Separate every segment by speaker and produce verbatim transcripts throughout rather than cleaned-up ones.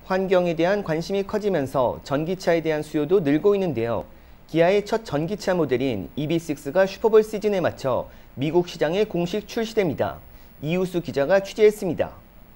Speaker 1: 환경에 대한 관심이 커지면서 전기차에 대한 수요도 늘고 있는데요. 기아의 첫 전기차 모델인 이브이식스가 슈퍼볼 시즌에 맞춰 미국 시장에 공식 출시됩니다. 이우수 기자가 취재했습니다.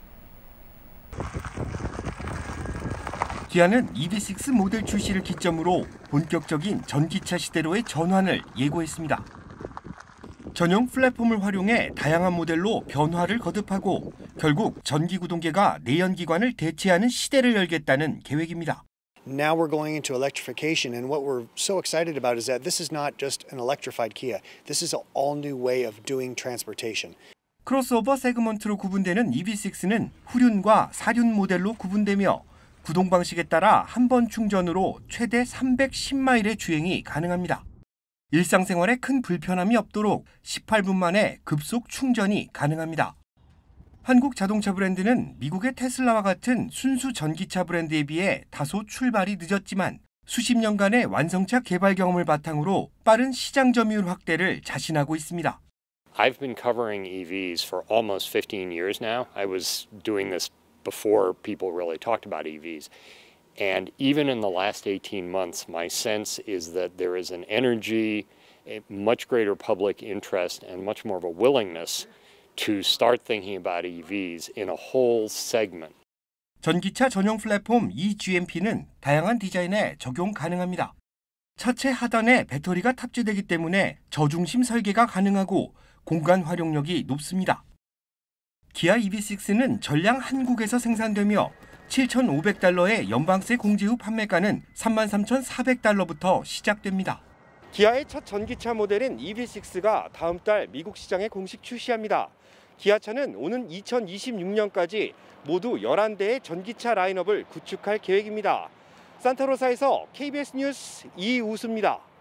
Speaker 2: 기아는 이브이식스 모델 출시를 기점으로 본격적인 전기차 시대로의 전환을 예고했습니다. 전용 플랫폼을 활용해 다양한 모델로 변화를 거듭하고 결국 전기구동계가 내연기관을 대체하는 시대를 열겠다는 계획입니다.
Speaker 3: Now we're going into electrification, and what we're so excited about is that this is not just an electrified Kia. This is an all-new way of doing transportation.
Speaker 2: 크로스오버 세그먼트로 구분되는 이브이식스는 후륜과 사륜 모델로 구분되며 구동 방식에 따라 한 번 충전으로 최대 삼백십 마일의 주행이 가능합니다. 일상생활에 큰 불편함이 없도록 십팔 분 만에 급속 충전이 가능합니다. 한국 자동차 브랜드는 미국의 테슬라와 같은 순수 전기차 브랜드에 비해 다소 출발이 늦었지만 수십 년간의 완성차 개발 경험을 바탕으로 빠른 시장 점유율 확대를 자신하고 있습니다.
Speaker 4: I've been covering E Vs for almost fifteen years now. I was doing this before people really talked about E Vs. And even in the last eighteen months, my sense is that there is an energy, a much greater public interest, and much more of a willingness to start thinking about E Vs in a whole segment.
Speaker 2: 전기차 전용 플랫폼 이지엠피는 다양한 디자인에 적용 가능합니다. 차체 하단에 배터리가 탑재되기 때문에 저중심 설계가 가능하고 공간 활용력이 높습니다. 기아 이브이식스는 전량 한국에서 생산되며 칠천오백 달러의 연방세 공제 후 판매가는 삼만 삼천사백 달러부터 시작됩니다. 기아의 첫 전기차 모델인 이브이식스가 다음 달 미국 시장에 공식 출시합니다. 기아차는 오는 이천이십육 년까지 모두 열한 대의 전기차 라인업을 구축할 계획입니다. 산타로사에서 케이비에스 뉴스 이우수입니다.